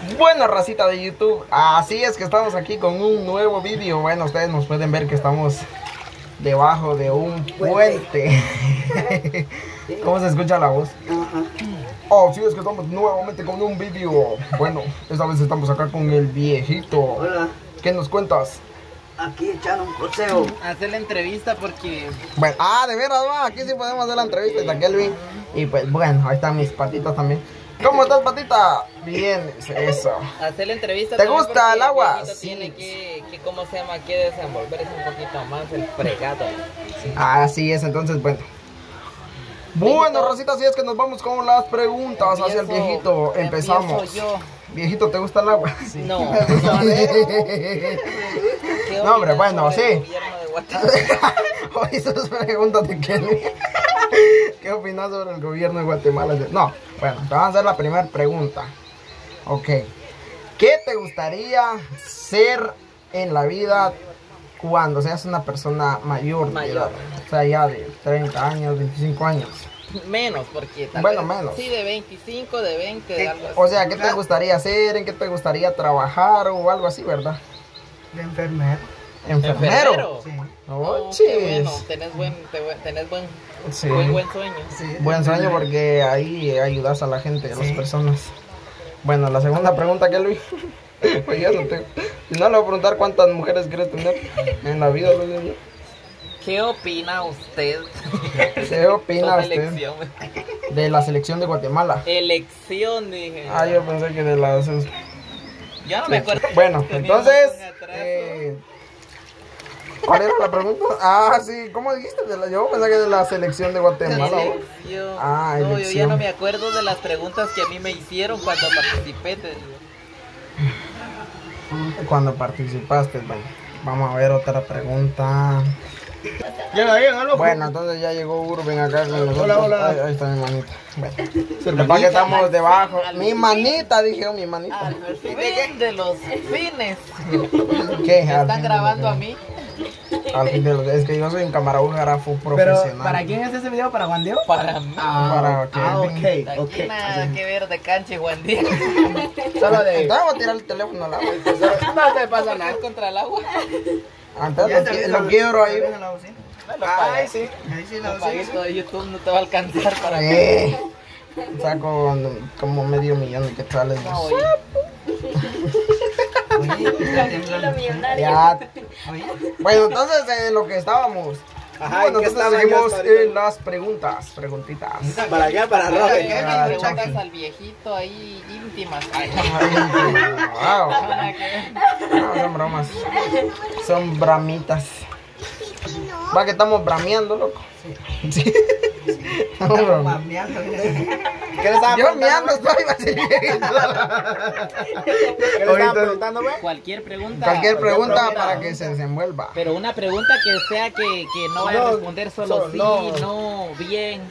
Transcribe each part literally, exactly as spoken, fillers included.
Bueno, racita de YouTube, así es que estamos aquí con un nuevo vídeo. Bueno, ustedes nos pueden ver que estamos debajo de un puente. ¿Cómo se escucha la voz? Oh, sí, es que estamos nuevamente con un vídeo. Bueno, esta vez estamos acá con el viejito. Hola. ¿Qué nos cuentas? Aquí echando un coseo. Hacer la entrevista porque... Bueno, ah, de veras, va, aquí sí podemos hacer la entrevista de Kelvin. Y pues bueno, ahí están mis patitas también. ¿Cómo estás, patita? Bien, eso. Hacer la entrevista. ¿Te gusta el agua? Sí. Sí. Tiene que, que, ¿cómo se llama? Que desenvolverse un poquito más el fregado. Sí. Así es, entonces, bueno. Bueno, Rosita, así es que nos vamos con las preguntas Empiezo, hacia el viejito. Empezamos. empiezo yo. Viejito, ¿te gusta el agua? Sí. No. No, ¿Qué no, hombre, opinas bueno, sobre el sí. gobierno de Guatemala? Oye, esas preguntas de Kelly. ¿Qué opinas sobre el gobierno de Guatemala? No, bueno, te vamos a hacer la primera pregunta. Ok. ¿Qué te gustaría ser en la vida cuando seas una persona mayor? de Mayor. edad? O sea, ya de treinta años, veinticinco años. Menos, porque tal Bueno, vez- menos. Sí, de veinticinco, de veinte, de algo así. O sea, ¿qué te gustaría hacer? ¿En qué te gustaría trabajar? O algo así, ¿verdad? De enfermero. Enfermero. Sí. Oh, Oh, chis. qué bueno, tenés buen, te- tenés buen, Sí. muy buen sueño. Sí. Buen sueño porque ahí ayudas a la gente, a las Sí. personas. Bueno, la segunda pregunta, que Luis. Pues ya no te... Si no le voy a preguntar cuántas mujeres quieres tener en la vida, Luis. ¿Qué opina usted? ¿Qué opina Sobre usted elección. de la selección de Guatemala? Elección, dije. Ah, yo pensé que de las... Yo no me acuerdo. Bueno, Teníamos entonces... un atraso. eh, ¿Cuál era la pregunta? Ah, sí, ¿cómo dijiste? De la... Yo pensé que de la selección de Guatemala. ¿o? Elección. Ah, no, yo ya elección. no me acuerdo de las preguntas que a mí me hicieron cuando participé. Te digo. Cuando participaste, bueno. Vamos a ver otra pregunta. Llega ahí, algo. Bueno, entonces ya llegó Urben acá con nosotros. Hola, hola. Ahí, ahí está mi manita. Bueno, para que estamos debajo. Mi manita, dije yo, mi manita. Al fin de los fines. ¿Qué? ¿Me Al están fin de grabando los- a mí? Al fin de los- Es que yo soy un camarógrafo profesional. ¿Para quién es ese video? ¿Para Juan Diego? Para mí. Para ah, Kelvin. ok, ok. Aquí nada que ver de cancha y Juan Diego. Solo de... Entonces voy a tirar el teléfono al agua. No te pasa nada. ¿Es contra el agua? Entonces lo, qui- lo quiebro ahí. Me lo Ay, pagué. sí. Ahí sí, El la paguito de YouTube no te va a alcanzar para Eh, saco como medio millón de quetzales. No, oye. Tranquilo, millonario. Ya. Bueno, entonces en lo que estábamos. Ajá, Bueno, ¿en qué entonces estaban seguimos ya hasta ahorita? en las preguntas, preguntitas. Para allá, para Ay, Robert. ¿qué Ah, preguntas Chucky. al viejito ahí íntimas? Ay, Ay, wow. nada que ver. No, son bromas. Son bramitas. Va que estamos brameando, loco. Sí. Estamos brameando. ¿Qué le estaban Yo preguntando, meando güey? estoy así. ¿Qué le estaban Ahorita- preguntando, güey? Cualquier pregunta. Cualquier pregunta pregunta. para que se desenvuelva. Pero una pregunta que sea que, que no vaya a No, responder solo solo sí, no. no, bien.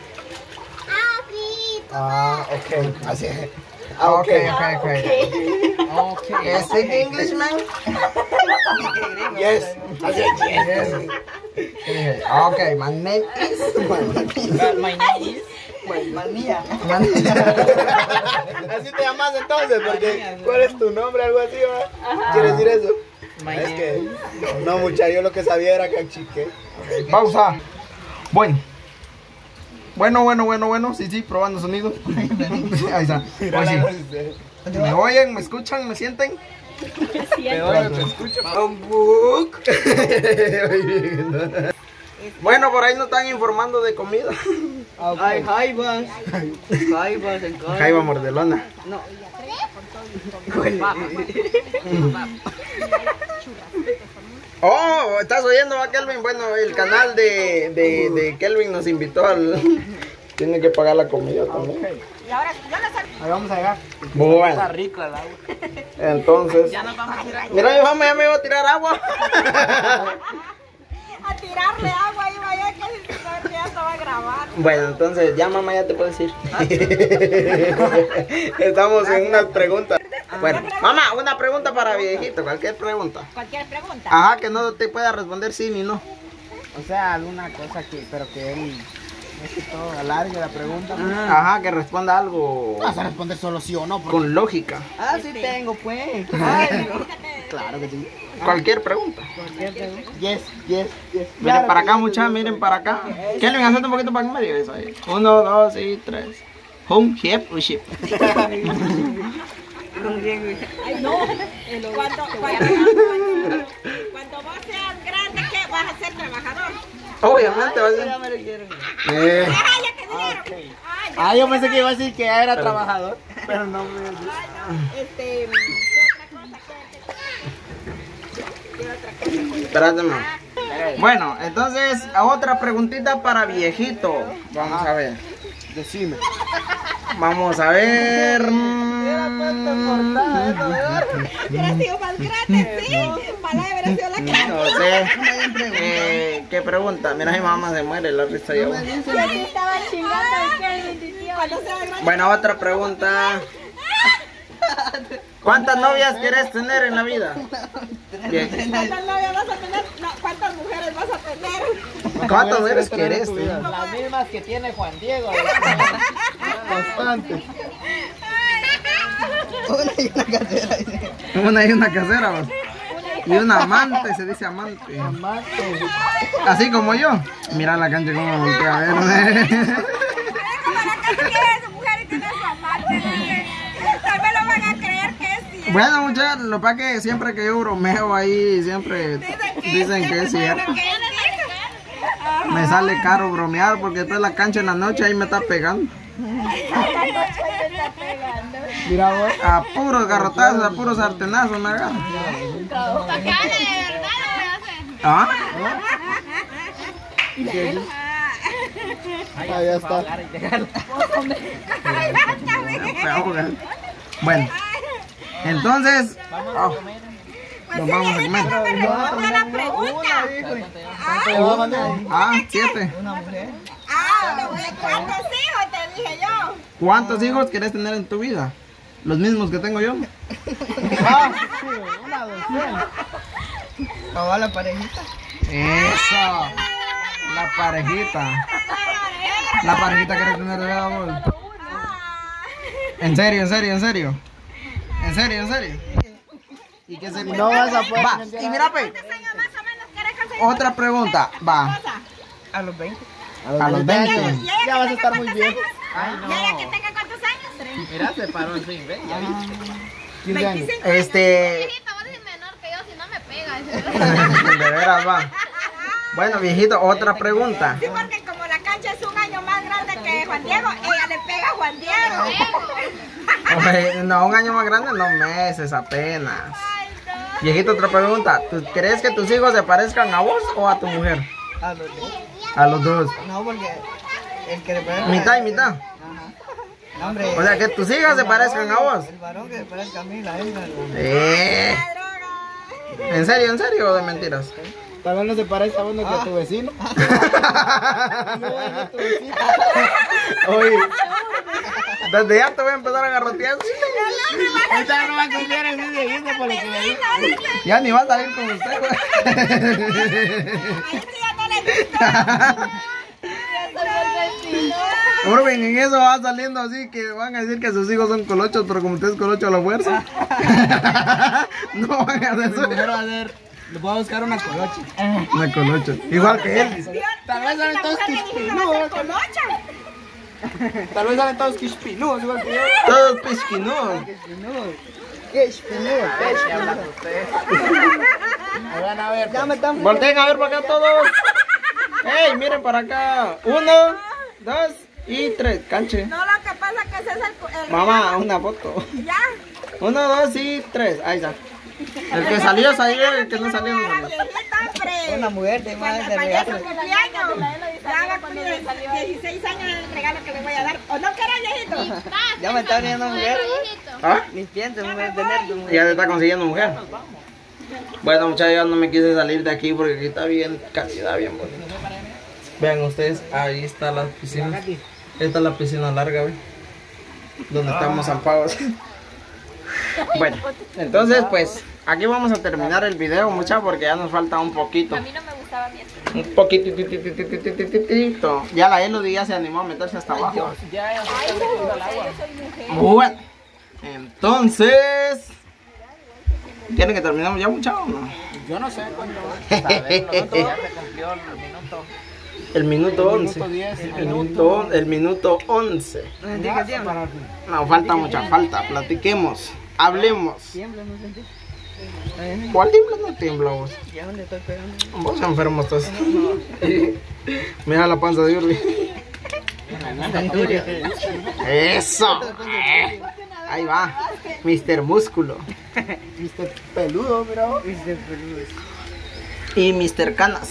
Ah, ok. Así es. Ah, Ok, ok. ok, ok. Ok. ¿Speak English, man? Yes. Así es, yes. Yes. ¿Qué dije? Ah, ok, my name is. But my name is. Manía. Man- Así te llamas entonces, porque ¿cuál es tu nombre? Algo así, ¿va? ¿Quieres decir eso? My Es name que, no, mucha, yo lo que sabía era que chique. Pausa. Bueno. Bueno, bueno, bueno, bueno. Sí, sí, probando sonido. Ahí está. Pues sí. ¿Me oyen? ¿Me escuchan? ¿Me sienten? Bueno, por ahí nos están informando de comida. Hay jaivas. Jaivas en casa. Jaiba Mordelona. Oh, ¿estás oyendo a Kelvin? Bueno, el canal de, de, de Kelvin nos invitó al... Tiene que pagar la comida también. Y ahora, yo no sé. Ahí vamos a llegar. Bueno, rico el agua. entonces... Ya nos vamos a tirar. Mira, mi mamá ya me iba a tirar agua. A tirarle agua iba yo que si no, ya estaba grabando. Bueno, entonces ya mamá ya te puedes ir. Estamos en unas preguntas. Bueno, mamá, una pregunta para viejito, cualquier pregunta. Cualquier pregunta. Ajá, que no te pueda responder sí ni no. O sea, alguna cosa que, pero que él Es que todo alargue la pregunta. Pues. Ajá, que responda algo Vas a responder solo sí o no. Porque... con lógica. Ah, sí tengo, pues. Ay, no. Claro que sí. Cualquier pregunta. Yes, yes, yes. Miren Claro para que acá, yes, muchachos, miren para acá. Kelvin, hacete un poquito para en medio eso ahí. Uno, dos y tres. Home, ship, o ship. Ay, no. Cuando, cuando, cuando vos seas grande, ¿qué? ¿Vas a ser trabajador? Obviamente va a ser. Eh, Ay, ya te dijeron. Ay, ya. Ah, yo pensé que iba a decir que ya era trabajador. Pero no me. Ay, no. Este, ¿qué otra cosa? ¿Qué, qué otra cosa? espérate, man. Bueno, entonces, otra preguntita para viejito. Vamos a ver. Decime. Vamos a ver. Hubiera sido más grande, sí. Mala hubiera sido la cara. No sé. Eh, ¿Qué pregunta? Mira, mi mamá se muere, la risa yo. Yo sí estaba chingando el Kelvin diciendo. Cuando sea grande. Bueno, otra pregunta. ¿Cuántas novias quieres tener en la vida? Bien. ¿Cuántas novias vas a tener? No, ¿cuántas mujeres vas a tener? ¿Cuántas mujeres quieres tener? Las mismas que tiene Juan Diego. Bastante. Una y una casera. ¿Vos? Y una amante, se dice amante. Así como yo. Mira la cancha como voltea a ver. Como la casa que es su mujer y tiene su amante. Tal vez lo van a creer que es cierto. Bueno, muchachos, lo que pasa es que siempre que yo bromeo ahí, siempre dicen que es cierto. Me sale caro bromear porque después la cancha en la noche ahí me está pegando. Mira vos. A puros garrotazos, a puros sartenazos me agarran. ¿Ah? Ah, ya está. Bueno, entonces oh, nos vamos a comer. Una pregunta. Ah, siete. Ah, ¿cuántos hijos te dije yo? ¿Cuántos hijos quieres tener en tu vida? Los mismos que tengo yo. Ah, sí, una docena. ¿Cómo la parejita? Eso. La parejita. La parejita quieres tener de verdad, vos. En serio, en serio, en serio. En serio, en serio. ¿Y qué se No vas a poder. Va, y mira, pe. Otra pregunta, va. A los veinte. A los veinte. Ya vas a estar muy viejo. Ay, ¿Y ella que no. tenga cuántos años? Mira, se paró el fin, ¿ves? Ya viste. quince años. Este. Viejito, vos eres menor que yo, si no me pegas. De veras, va. Bueno, viejito, otra pregunta. Sí, porque como la cancha es un año más grande que Juan Diego, ella le pega a Juan Diego. Oye, no, un año más grande, no meses apenas. Ay, no. Viejito, otra pregunta. ¿Tú crees que tus hijos se parezcan a vos o a tu mujer? A los dos. A los dos. No, porque el que le parezca. Mitad y mitad. No, hombre. O sea, que tus hijas se parezcan a vos. El varón que le parezca a mí, la hembra. Eh. La droga. ¿En serio, en serio o de mentiras? Tal vez no se parezca a uno que a tu vecino. No, es tu vecino. Oye, desde ya te voy a empezar a garrotear. Ahorita no va a confiar en ese viejito por lo que le digo. Ya ni va a salir con usted, güey. Ahí sí ya no le gusta. Urban, en eso va saliendo así que van a decir que sus hijos son colochos, pero como usted es colocho a la fuerza. No van a hacer eso. Primero va a ser. Le voy a buscar una colocha. Una colocho. Igual que él. Tal vez salen todos quispinudos. quispinudos. Tal vez salen todos quispinudos igual que yo. Todos pisquinudos. Quispinudos. Quispinudos. Van a ver. Ya me están. Volteen a ver para acá todos. Hey, miren para acá. Uno, dos y tres. Canche. No, lo que pasa es que ese es el... el Mamá, una foto. Ya. Uno, dos y tres. Ahí está. El que salió salió, el que no salió no salió. Viejita, hombre. Una mujer de más de Cuando vaya a su regalo. cumpleaños, ya va a cumplir dieciséis años el regalo que le voy a dar. ¿O no querés, viejito? Ya me está viniendo mujer. ¿Ah? Ni pienses, mujer, tener tu mujer. Ya te está consiguiendo mujer. Bueno, muchachos, yo no me quise salir de aquí porque aquí está bien, calidad bien bonita. Vean ustedes, ahí está la piscina. Esta es la piscina larga, ¿ven? Donde estamos zampados. Bueno, entonces pues aquí vamos a terminar el video, muchachos, porque ya nos falta un poquito. A mí no me gusta. estaba viendo. Un poquitito. Ya la Elodie ya se animó a meterse hasta abajo. Ya, ya se Ay, está no, metiendo al o sea, agua. yo soy mujer. Bueno, entonces. ¿Quieren que terminemos ya, muchachos? o no? Yo no sé cuándo. Saberlo, ya se cumplió el minuto. El minuto El once. minuto diez, El el minuto, el minuto once. Para- No, falta mucha falta. Platiquemos. Hablemos. Tiembla, no sentí. ¿Cuál tiembla? No tiembla vos. Ya donde estoy pegando. Vos enfermo estás. Mira la panza de Urbi. Eso. Eh. Ahí va. mister Músculo. mister Peludo, mira vos. Y mister Canas.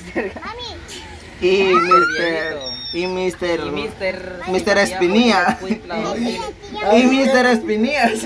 Y mister Y mister Y mister mister Espinilla. Y mister Espinillas.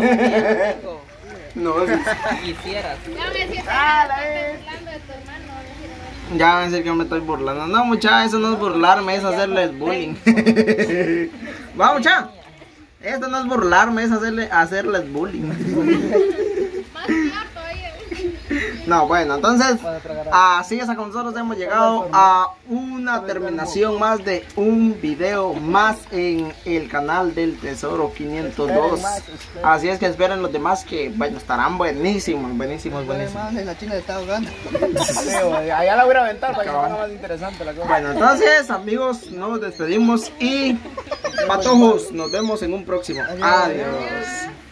No, Quisieras. Ya me decía, estás burlando de tu hermano. ya van a decir que me estoy burlando. No, mucha, eso no es burlarme, es hacerles bullying. Va, mucha. Esto no es burlarme, es hacerle, hacerles bullying. Más peor todavía. No, bueno, entonces, así es como nosotros hemos llegado a una terminación más de un video más en el canal del Tesoro quinientos dos. Así es que esperen los demás que, bueno, estarán buenísimos, buenísimos, buenísimos. La china está ahogando. Allá la voy a aventar para que sea más interesante la cosa. Bueno, entonces, amigos, nos despedimos y patojos, nos vemos en un próximo. Adiós.